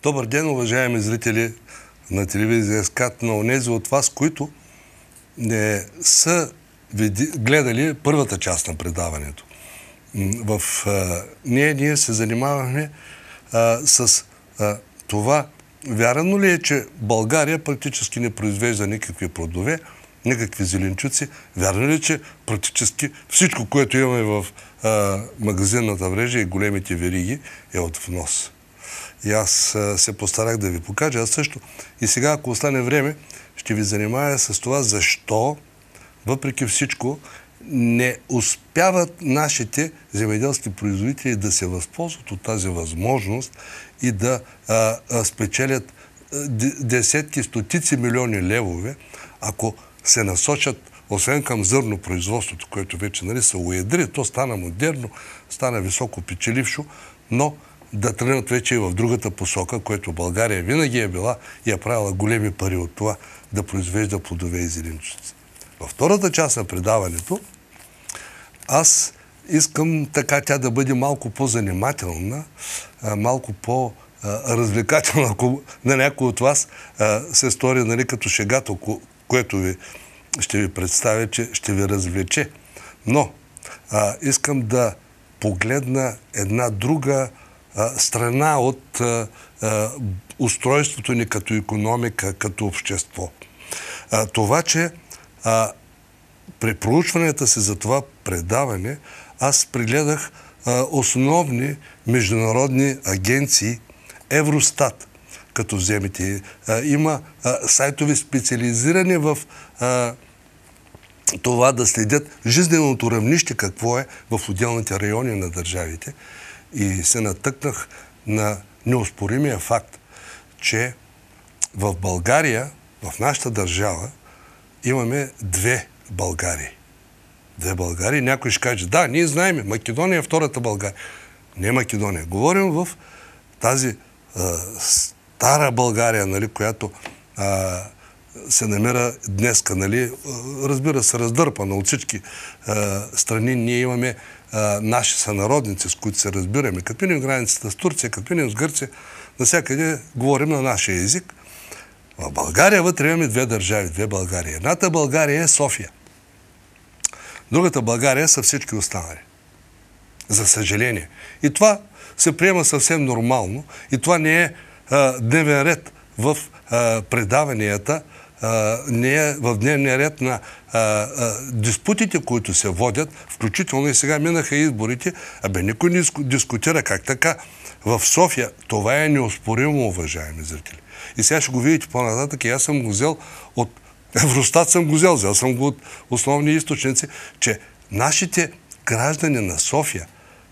Добър ден, уважаеми зрители на телевизия СКАТ, на онези от вас, които не са гледали първата част на предаването. В ние се занимавахме с това, вярно ли е, че България практически не произвежда никакви плодове, никакви зеленчуци? Вярно ли е, че практически всичко, което имаме в магазинната мрежа и големите вериги е от внос? И аз се постарах да ви покажа. Аз също. И сега, ако остане време, ще ви занимая с това, защо, въпреки всичко, не успяват нашите земеделски производители да се възползват от тази възможност и да спечелят десетки, стотици милиони левове, ако се насочат, освен към зърнопроизводството, което вече се уедри, то стана модерно, стана високо печелившо, но да тръгнат вече и в другата посока, което България винаги е била и е правила големи пари от това да произвежда плодове и зеленчуци. Във втората част на предаването аз искам така тя да бъде малко по-занимателна, малко по-развлекателна, ако на някой от вас се стори като шегато, което ще ви представя, че ще ви развлече. Но искам да погледна една друга страна от устройството ни като икономика, като общество. Това, че при проучванията си за това предаване, аз прегледах основни международни агенции, Евростат, като вземете. Има сайтове специализирани в това да следят жизненото равнище, какво е в отделните райони на държавите. И се натъкнах на неоспоримия факт, че в България, в нашата държава, имаме две Българии. Две Българии. Някой ще каже, да, ние знаем, Македония е втората България. Не Македония. Говорим в тази стара България, която се намира днеска, разбира се, раздърпана от всички страни. Ние имаме наши сънародници, с които се разбираме. Като минем границата с Турция, като минем с Гърция, навсякъде говорим на нашия език. В България вътре имаме две държави, две Българии. Едната България е София. Другата България са всички останали. За съжаление. И това се приема съвсем нормално. И това не е дневен ред в предаванията, не е в дневния ред на диспутите, които се водят, включително и сега минаха изборите. Никой не дискутира как така. В София това е неоспоримо, уважаеми зрители. И сега ще го видите по-нататък. И аз съм го взел от Евростат, взел съм го от основни източници, че нашите граждани на София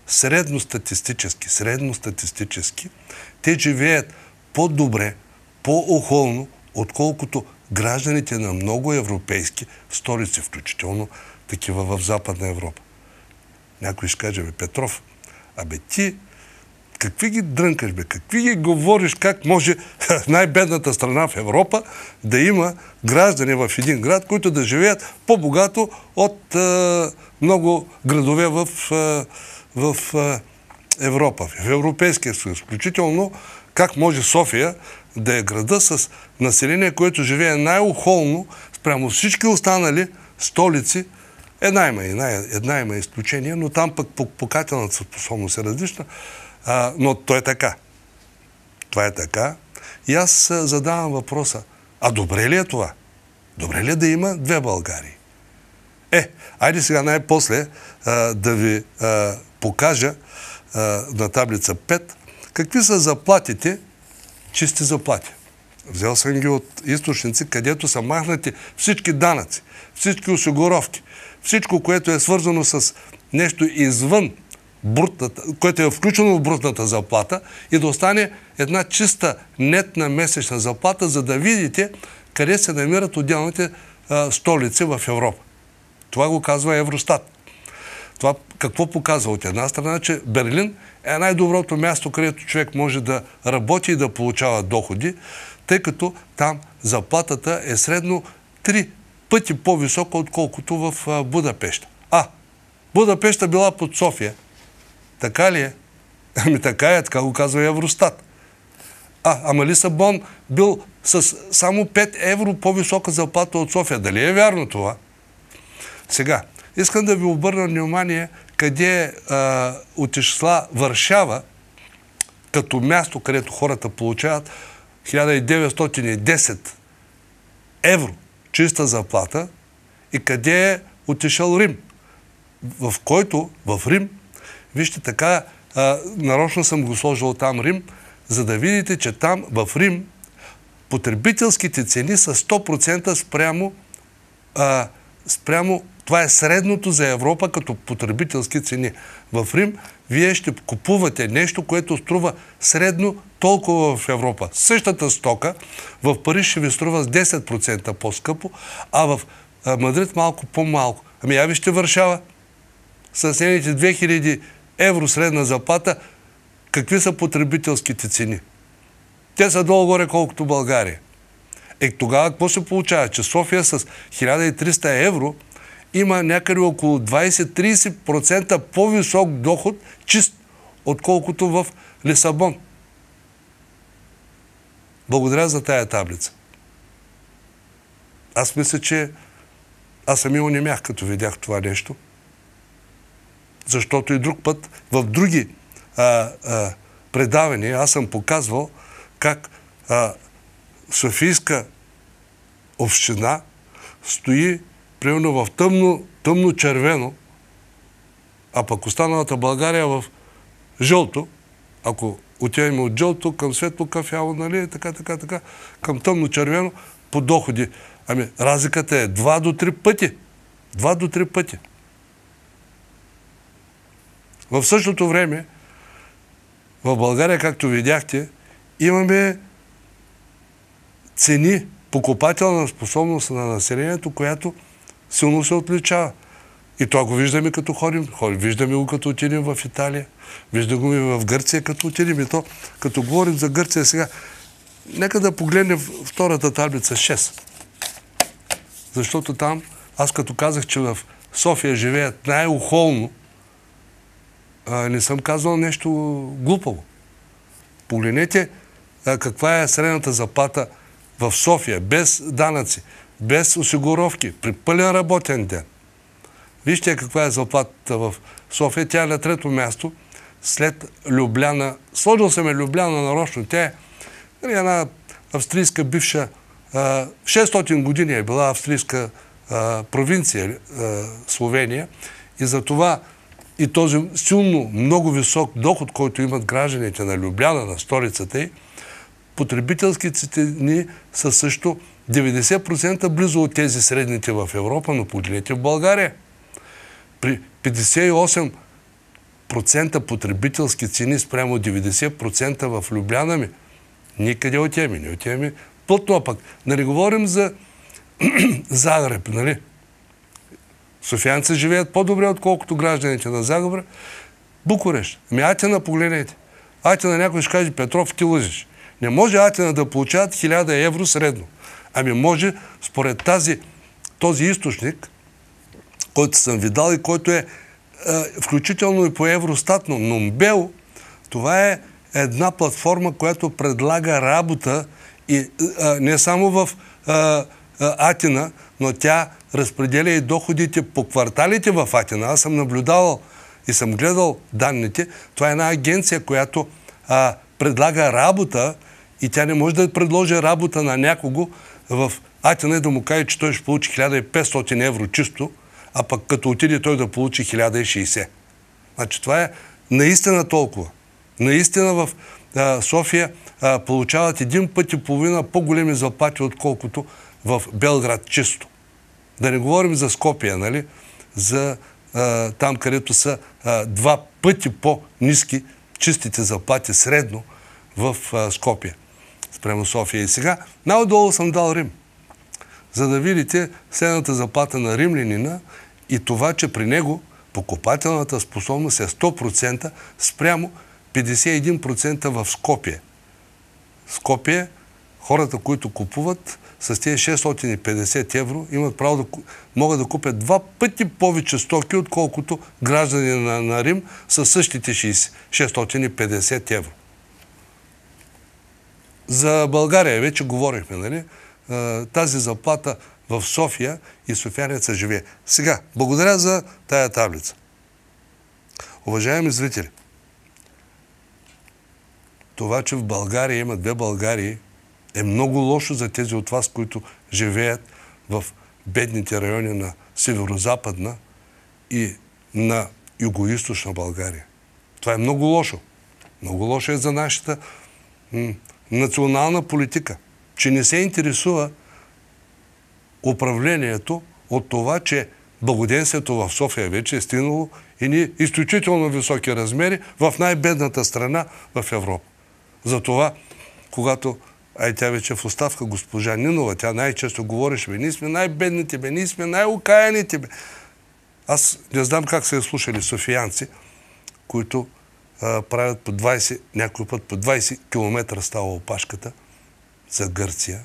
средностатистически, те живеят по-добре, по-охолно, отколкото гражданите на много европейски столици, включително такива в Западна Европа. Някой ще каже, Петров, ти какви ги дрънкаш, какви ги говориш, как може най-бедната страна в Европа да има граждани в един град, които да живеят по-богато от много градове в Европа, в Европейския съюз. Включително как може София да е града с население, което живее най-охолно спрямо всички останали столици. Една има изключение, но там пък покателната способност е различна. Но то е така. Това е така. И аз задавам въпроса, добре ли е това? Добре ли е да има две Българии? Айде сега най-после да ви покажа на таблица 5 какви са заплатите, чисти заплати. Взел съм ги от източници, където са махнати всички данъци, всички осигуровки, всичко, което е свързано с нещо извън брутната, което е включено в брутната заплата и да остане една чиста нетна месечна заплата, за да видите къде се намират отделните столици в Европа. Това го казва Евростат. Това какво показва? От една страна, че Берлин е най-доброто място, където човек може да работи и да получава доходи, тъй като там заплатата е средно 3 пъти по-висока, отколкото в Будапеща. Будапеща била под София. Така ли е? Така е, така го казва Евростат. Ама Лисабон бил с само 5 евро по-висока заплата от София. Дали е вярно това? Сега, искам да ви обърна внимание къде е отишла Варшава като място, където хората получават 1910 евро чиста заплата и къде е отишъл Рим, в който в Рим, вижте така, нарочно съм го сложил там Рим, за да видите, че там в Рим потребителските цени са 100% спрямо това е средното за Европа като потребителски цени. В Рим вие ще купувате нещо, което струва средно толкова в Европа. Същата стока в Париж ще ви струва с 10% по-скъпо, а в Мадрид малко по-малко. Ами я вижте Варшава. С нейните 2000 евро средна заплата, какви са потребителските цени? Те са долу-горе колкото България. Тогава какво се получава? Че София с 1300 евро има някъде около 20-30% по-висок доход, чист, отколкото в Лисабон. Благодаря за тая таблица. Аз мисля, че аз сами онемях, като видях това нещо. Защото и друг път, в други предавания, аз съм показвал как Софийска община стои примерно в тъмно-червено, а пък останалата България в жълто, ако отиваме от жълто към светло кафяво, нали, така, към тъмно-червено по доходи. Ами разликата е 2 до 3 пъти. 2 до 3 пъти. В същото време, в България, както видяхте, имаме цени, покупателна способност на населението, която силно се отличава. И това го виждаме като ходим. Виждаме го като отидем в Италия. Виждаме го в Гърция като отидем. И то, като говорим за Гърция сега, нека да погледнем втората таблица 6. Защото там, аз като казах, че в София живеят най-охолно, не съм казал нещо глупаво. Погледнете каква е средната заплата в София, без данъци, без осигуровки, при пълен работен ден. Вижте каква е заплатата в София. Тя е на 3-то място след Любляна. Сложил съм Любляна нарочно. Тя е една австрийска бивша, 600 години е била австрийска провинция Словения и затова и този силно, много висок доход, който имат гражданите на Любляна, на столицата й, потребителските цени са също 90% близо от тези средните в Европа, но погледнете в България. При 58% потребителски цени спрямо 90% в Любляна ми, никъде отиваме, не отиваме плътно, а пък да не говорим за Загреб, нали? Софиянци живеят по-добре, отколкото гражданите на Загреб. Букурещ. Ами Атина погледнете. Атина някой ще каже: Петров, ти лъжиш. Не може Атина да получават 1000 евро средно. Ами може, според този източник, който съм ви дал и който е включително и по Евростат, но Номбел, това е една платформа, която предлага работа и не само в Атина, но тя разпределя и доходите по кварталите в Атина. Аз съм наблюдавал и съм гледал данните. Това е една агенция, която предлага работа и тя не може да предложи работа на някого в Атина и да му каже, че той ще получи 1500 евро чисто, а пък като отиде той да получи 1060. Значи това е наистина толкова. Наистина в София получават 1,5 пъти по-големи заплати, отколкото в Белград чисто. Да не говорим за Скопия, нали? За там, където са 2 пъти по-ниски чистите заплати средно в Скопия, спрямо София. И сега най-долу съм дал Рим, за да видите средната заплата на римлянина и това, че при него покупателната способност е 100% спрямо 51% в Скопие. Скопие, хората, които купуват с тези 650 евро, имат право могат да купят 2 пъти повече стоки, отколкото граждани на Рим с същите 650 евро. За България вече говорихме, нали? Тази заплата в София и софиянеца живее. Сега, благодаря за тая таблица. Уважаеми зрители, това, че в България има две Българии, е много лошо за тези от вас, които живеят в бедните райони на северо-западна и на юго-источна България. Това е много лошо. Много лошо е за нашата национална политика, че не се интересува управлението от това, че благоденствието в София вече е стигнало и изключително високи размери в най-бедната страна в Европа. Затова, когато тя вече в оставка, госпожа Нинова, тя най-често говореше, ние сме най-бедните, ние сме най-окаяните. Аз не знам как са слушали софиянци, които правят по 20, някой път по 20 км става опашката за Гърция.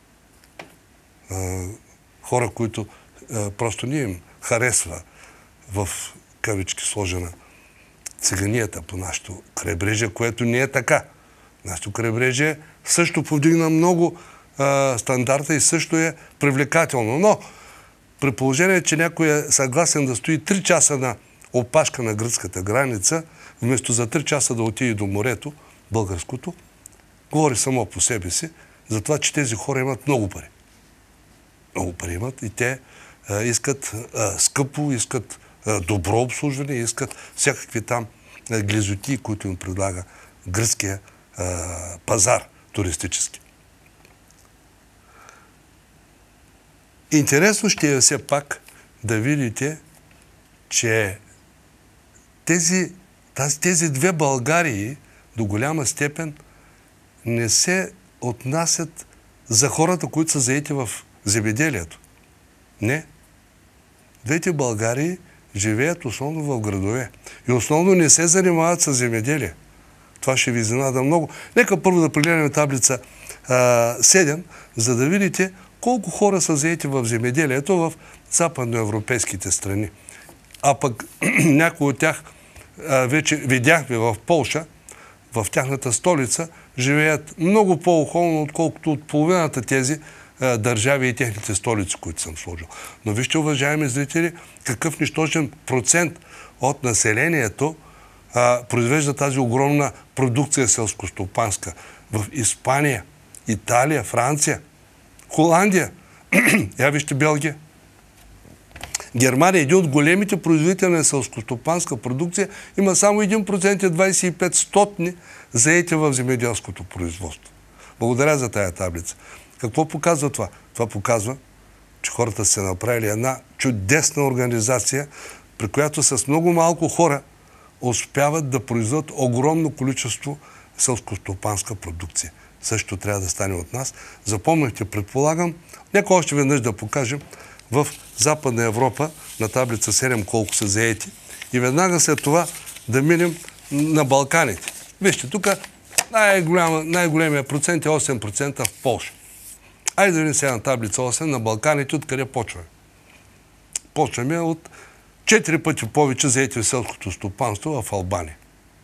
Хора, които просто не им харесва в кавички сложена циганията по нашето крайбрежие, което не е така. Нашето крайбрежие също повдигна много стандарта и също е привлекателно. Но при положение, че някой е съгласен да стои 3 часа на опашка на гръцката граница, вместо за 3 часа да отиде до морето, българското, говори само по себе си, за това, че тези хора имат много пари. Много пари имат и те искат скъпо, искат добро обслужване, искат всякакви там глизоти, които им предлага гръцкия пазар туристически. Интересно ще е все пак да видите, че тези две Българии до голяма степен не се отнасят за хората, които са заети в земеделието. Не. Двете Българии живеят основно в градове. И основно не се занимават с земеделие. Това ще ви изненада много. Нека първо да прегледаме таблица 7, за да видите колко хора са заети в земеделието в западноевропейските страни. А пък някои от тях вече видяхме в Полша, в тяхната столица, живеят много по-охолно, отколкото от половината тези държави и техните столици, които съм сложил. Но вижте, уважаеми зрители, какъв нищожен процент от населението произвежда тази огромна продукция селскостопанска. В Испания, Италия, Франция, Холандия, я вижте Белгия. Германия, един от големите производители на селскостопанска продукция, има само 1% и 25% заети в земеделското производство. Благодаря за тая таблица. Какво показва това? Това показва, че хората са направили една чудесна организация, при която с много малко хора успяват да произведат огромно количество селскостопанска продукция. Също трябва да стане от нас. Запомнихте, предполагам, нека още веднъж да покажем в Западна Европа на таблица 7 колко са заети и веднага след това да минем на Балканите. Вижте, тук най-големия процент е 8% в Полша. Айде да видим сега на таблица 8 на Балканите, откъде почваме. Почваме от 4 пъти повече заети в селското стопанство в Албания.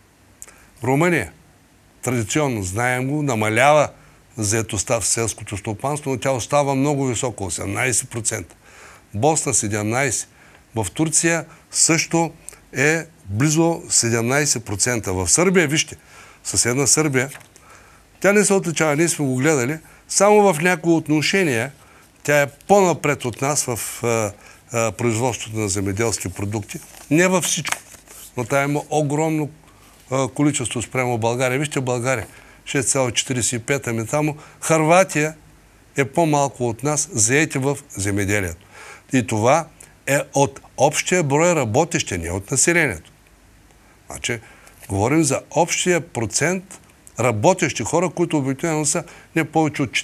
Румъния, традиционно знаем го, намалява заетостта в селското стопанство, но тя остава много високо, 18%. Босна 17%. В Турция също е близо 17%. В Сърбия, вижте, съседна Сърбия, тя не се отличава, ние сме го гледали, само в някои отношения тя е по-напред от нас в производството на земеделски продукти. Не във всичко, но тя има огромно количество спрямо България. Вижте България, 6,45, ами там Хърватия е по-малко от нас, заети в земеделието. И това е от общия брой работещи, не от населението. Значи, говорим за общия процент работещи хора, които обикновено са не повече от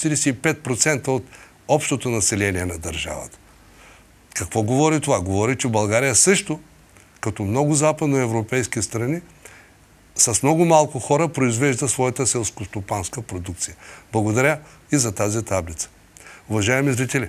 40-45% от общото население на държавата. Какво говори това? Говори, че България също, като много западноевропейски страни, с много малко хора произвежда своята селскостопанска продукция. Благодаря и за тази таблица. Уважаеми зрители,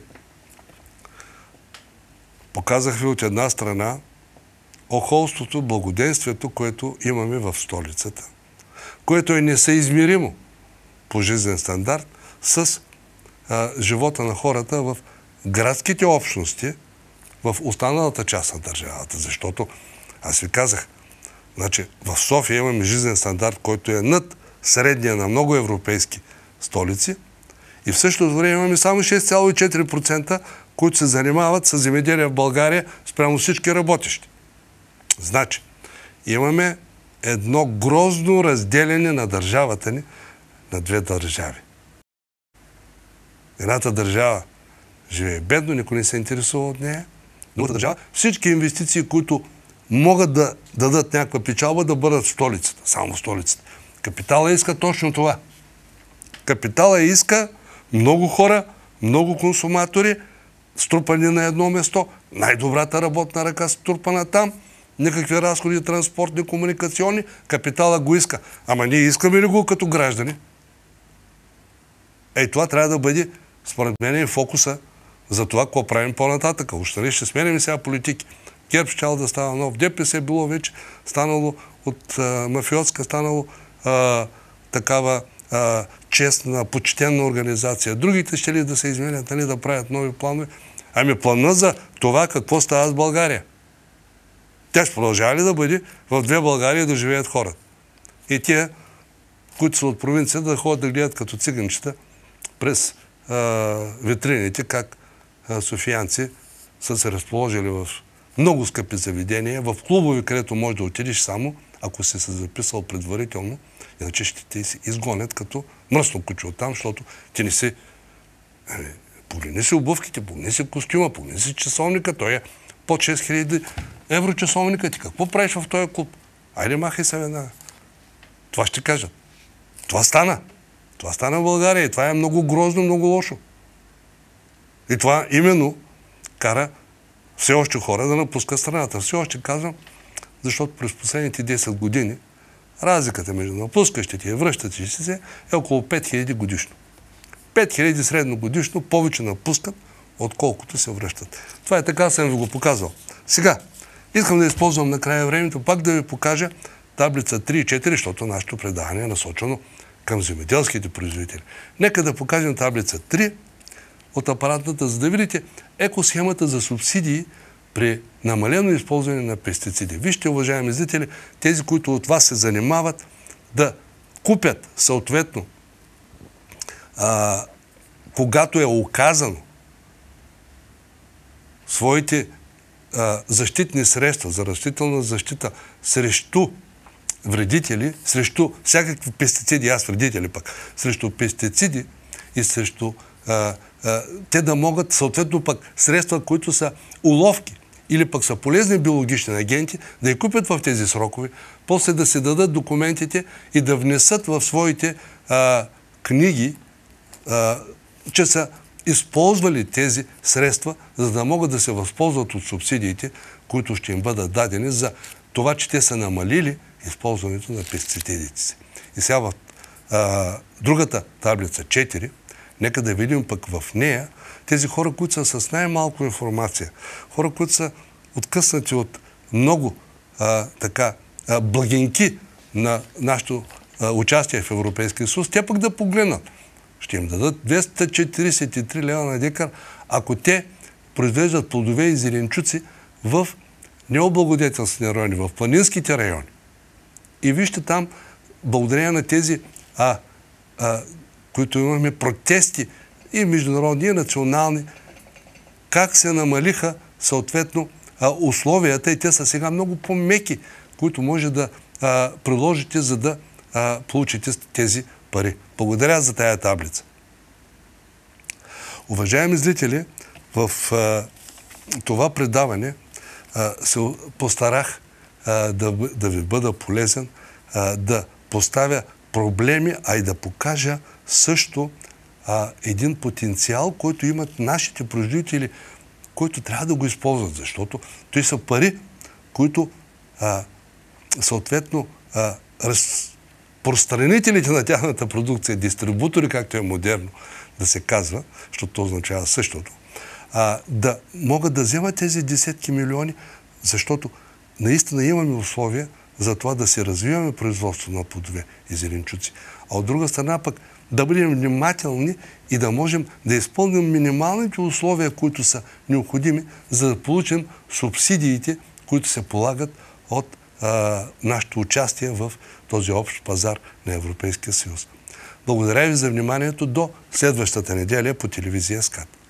показах ви от една страна охолството, благоденствието, което имаме в столицата, което е несъизмеримо по жизнен стандарт с живота на хората в градските общности, в останалата част на държавата. Защото, аз ви казах, значи, в София имаме жизнен стандарт, който е над средния на много европейски столици и в същото време имаме само 6,4%, които се занимават с земеделие в България спрямо всички работещи. Значи, имаме едно грозно разделяне на държавата ни на две държави. Едната държава живее бедно, никой не се интересува от нея. Другата държава, всички инвестиции, които могат да дадат някаква печалба, да бъдат в столицата, само в столицата. Капитала иска точно това. Капитала иска много хора, много консуматори, струпани на едно место, най-добрата работна ръка струпана там, никакви разходи, транспортни, комуникационни, капитала го иска. Ама ние искаме ли го като граждани? Това трябва да бъде, според мен, и фокуса за това, какво правим по-нататък. Още ще сменяме сега политики. ГЕРБ щял да става нов. ДПС било вече станало от мафиотска, станало такава честна, почтенна организация. Другите ще ли да се изменят, да правят нови планове? Ами плана за това какво става с България. Тя ще продължава ли да бъде в две Българии да живеят хората? И тия, които са от провинцията, да ходят да гледат като циганчета през витрините, как софиянци са се разположили в много скъпи заведения, в клубови, където можеш да отидеш само, ако си се записал предварително, иначе ще те изгонят като мръсно куче оттам, защото ти не си... Погледни си обувките, погледни си костюма, погледни си часовника, той е под 6000 евро часовника. Ти какво правиш в този клуб? Айде, махай се веднага. Това ще кажат. Това стана. Това стана в България и това е много грозно, много лошо. И това именно кара все още хора да напускат страната. Все още казвам, защото през последните 10 години разликата между напускащите и връщащите се е около 5000 годишно. 5000 средно годишно повече напускат, отколкото се връщат. Това е така, съм ви го показвал. Сега, искам да използвам накрая времето, пак да ви покажа таблица 3 и 4, защото нашето предаване е насочено към земеделските производители. Нека да покажем таблица 3 от апаратната, за да видите екосхемата за субсидии при намалено използване на пестициди. Вижте, уважаеми зрители, тези, които от вас се занимават, да купят съответно, когато е оказано своите защитни средства за растителна защита срещу вредители, срещу всякакви пестициди, аз вредители пък, срещу пестициди и срещу те да могат съответно пък средства, които са уловки или пък са полезни биологични агенти, да я купят в тези срокове, после да се дадат документите и да внесат в своите книги, че са използвали тези средства, за да могат да се възползват от субсидиите, които ще им бъдат дадени за това, че те са намалили използването на пестицидите си. И сега в другата таблица 4, нека да видим пък в нея тези хора, които са с най-малко информация, хора, които са откъснати от много благинки на нашето участие в Европейския съюз, те пък да погледнат. Ще им дадат 243 лева на декар, ако те произвеждат плодове и зеленчуци в необлагодетелствени райони, в планинските райони. И вижте там, благодарение на тези, които имаме протести и международни, и национални, как се намалиха съответно условията и те са сега много по-меки, които може да приложите, за да получите тези пари. Благодаря за тая таблица. Уважаеми зрители, в това предаване се постарах да ви бъда полезен, да поставя проблеми, а и да покажа също един потенциал, който имат нашите производители, които трябва да го използват, защото той са пари, които съответно разпространителите на тяхната продукция, дистрибутори, както е модерно да се казва, защото то означава същото, да могат да вземат тези десетки милиони, защото наистина имаме условия за това да се развиваме производство на плодове и зеленчуци. А от друга страна пък да бъдем внимателни и да можем да изпълним минималните условия, които са необходими, за да получим субсидиите, които се полагат от нашето участие в този общ пазар на Европейския съюз. Благодаря ви за вниманието. До следващата неделя по телевизия СКАТ.